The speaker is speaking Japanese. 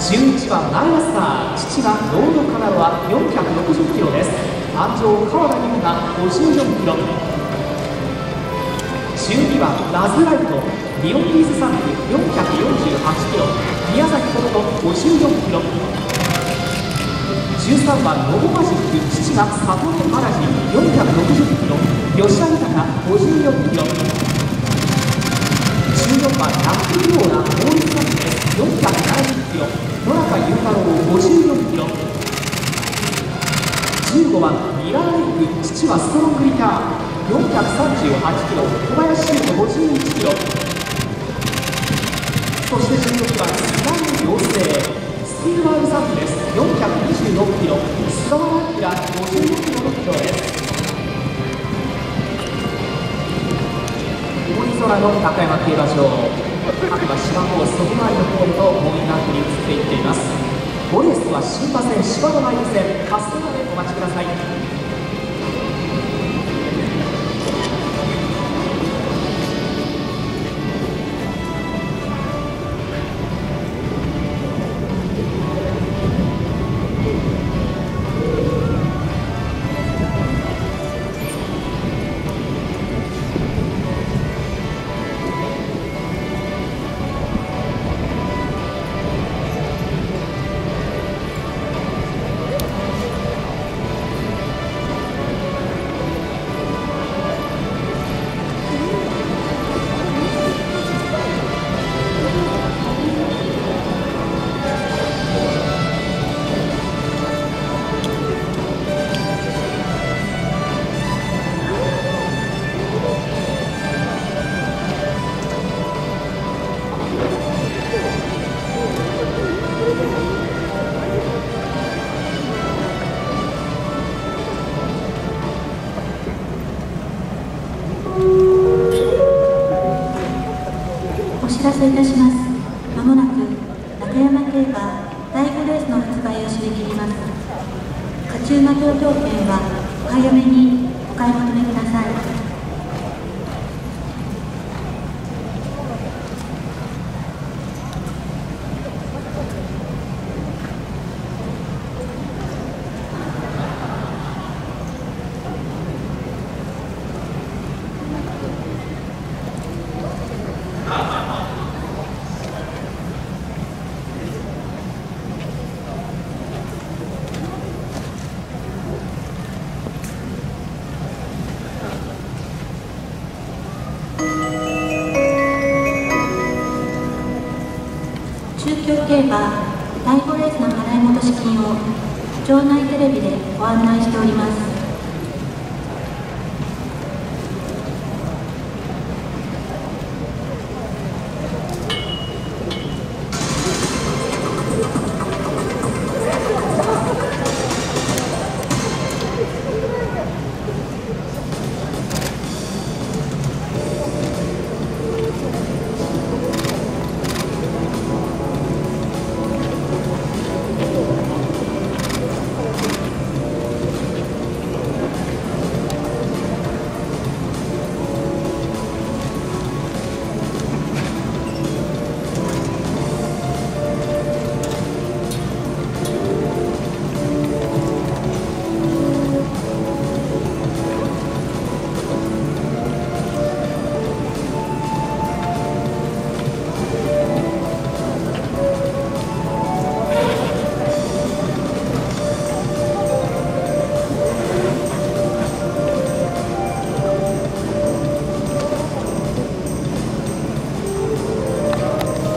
11番ナイラスター、父がロードカナロは460キロです。安城川田優が54キロ。12番ラズライト、リオピース3区448キロ、宮崎琴人54キロ。13番ノボマジック、父が里見アラジ460キロ、吉田豊54キロ。14番ラックローラモーリスランです470キロ、野中裕太郎54キロ。15番ミラーレイク、父はストロングリター438キロ、小林修斗51キロ。そして16番スラム陽生、スティールワールサンプです426キロ、菅原明54キロのキロです。曇り空の高山競馬場、各馬芝も外回りのホームとモーニングランクに移っていっています。5レースは新馬戦芝のマイル戦、カステラでお待ちください。 お知らせいたします。まもなく中山競馬第5レースの発売を締め切ります。勝ち馬投票券はお早めにお買い求めください。中京競馬第5レースの払い戻し金を場内テレビでご案内しております。